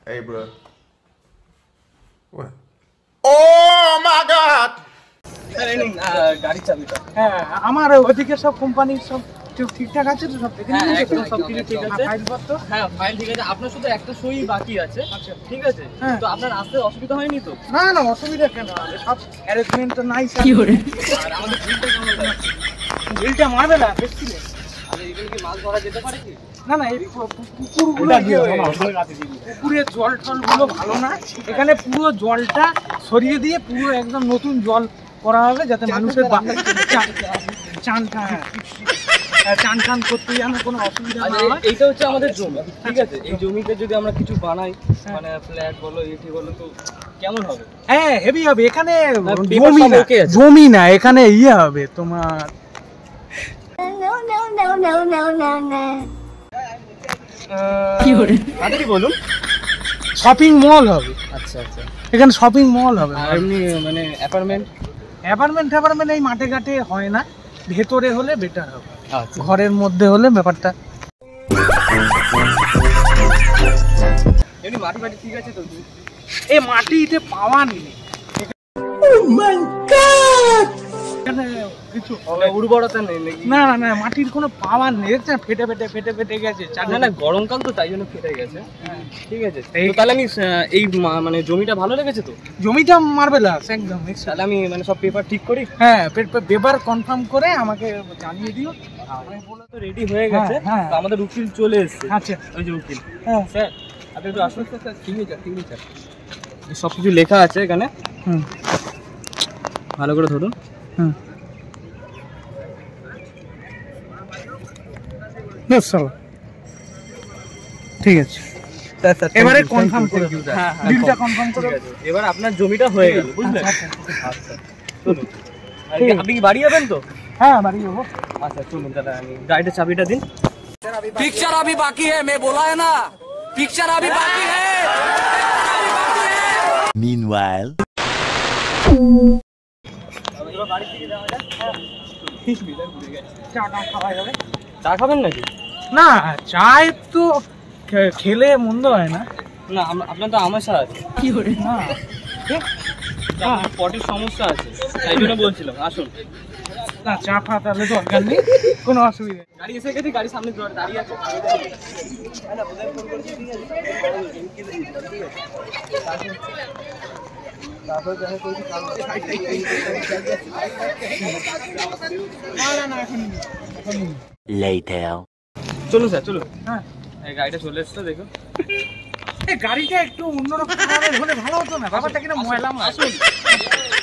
Hey, bro. What? Oh my God! গাড়ির চাবিটা। হ্যাঁ আমার ওদিকে সব কোম্পানির সব ঠিকঠাক আছে তো, সব দেখে নিয়েছো? একদম সবকিছু ঠিক আছে। ফাইলপত্র? হ্যাঁ ফাইল ঠিক আছে, আপনার শুধু একটা সই বাকি আছে। আচ্ছা ঠিক আছে, হ্যাঁ। তো আপনার আসতে অসুবিধা হয়নি তো? না না অসুবিধা কেন হবে, সব অ্যারেঞ্জমেন্ট তো নাই স্যার। আর আমাদের বিলটা কেমন লাগছে? বিলটা মারবে না দেখছিলে? আর এগুলো কি মাছ ধরা যেতে পারে কি? না না এই পুকুরগুলো পুকুরের জল টলগুলো ভালো না, এখানে পুরো জলটা সরিয়ে দিয়ে পুরো একদম নতুন জল করা হবে যাতে মানুষের চান টান করতে যেন কোনো অসুবিধা না হয়। এইটা হচ্ছে আমাদের জমি, ঠিক আছে? এই জমিতে যদি আমরা কিছু বানাই, মানে ফ্ল্যাট বলো এটি বলো, তো কেমন হবে? হ্যাঁ হেভি হবে। এখানে paper জমি সব না, okay আছে। জমি না, এখানে ইয়ে হবে তোমার তাড়াতাড়ি বলুন। শপিং মল হবে। আচ্ছা আচ্ছা। এখানে শপিং মল হবে। আর এমনি মানে অ্যাপার্টমেন্ট? অ্যাপার্টমেন্ট এই মাঠে ঘাটে হয় না, ভেতরে হলে বেটার হবে। আচ্ছা, ঘরের মধ্যে হলে ব্যাপারটা এমনি মাটি মাটি ঠিক আছে তো? এই মাটিতে পাওয়া নেই এখানে কিছু হবে উর্বরতা নেই নাকি? না না না, মাটির কোনো পাওয়ার নেই, দেখছেন ফেটে ফেটে ফেটে ফেটে গেছে। না না গরমকাল তো তাই জন্য ফেটে গেছে। হ্যাঁ। ঠিক আছে, তো তাহলে আমি এই মানে জমিটা ভালো লেগেছে তো? জমিটা মার্বেলাস একদম। তাহলে আমি মানে সব পেপার ঠিক করি। হ্যাঁ পেপার কনফার্ম করে আমাকে জানিয়ে দিও। আমি বলে তো রেডি হয়ে গেছে। হ্যাঁ। তো আমাদের উকিল চলে এসেছে। আচ্ছা ওই যে উকিল। হ্যাঁ স্যার আপনি একটু আসুন। সিগনেচার সব কিছু লেখা আছে এখানে, হুম ভালো করে ধরুন। হুম বেশ চলো ঠিক আছে, এবারে কনফার্ম করে দিও। হ্যাঁ বিলটা কনফার্ম করে ঠিক আছে, এবার আপনার জমিটা হয়ে গেল, বুঝলেন? আচ্ছা, আচ্ছা চলুন। আপনি কি বাড়ি যাবেন তো? হ্যাঁ বাড়ি যাবো। আচ্ছা চলুন, তাহলে আমি গাড়িটার চাবিটা দিন। पिक्चर अभी बाकी है, मैं बोला है ना, पिक्चर अभी बाकी है। Meanwhile, চাটা খাওয়া যাবে? চা খাবেন নাকি? না চায় তো খেলে মন্দ হয় না। না আপনার তো আমাশা আছে। না আপনার পটির সমস্যা আছে, তাই জন্য বলছিলাম আসুন। না চা ফা তাহলে দরকার নেই, কোনো অসুবিধা নেই। গাড়ি এসে গেছে, গাড়ি সামনে দাঁড়িয়ে আছে। later. চলুন স্যার চলুন। হ্যাঁ এই গাড়িটা চলে এসছে, দেখুন। এই গাড়িটা একটু অন্যরকম হলে ভালো হতো না, ব্যাপারটা কিনা ময়লা আসুন।